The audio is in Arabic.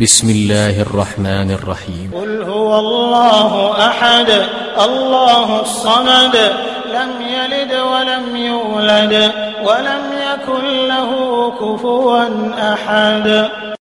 بسم الله الرحمن الرحيم. قل هو الله أحد الله الصمد لم يلد ولم يولد ولم يكن له كفوا أحد.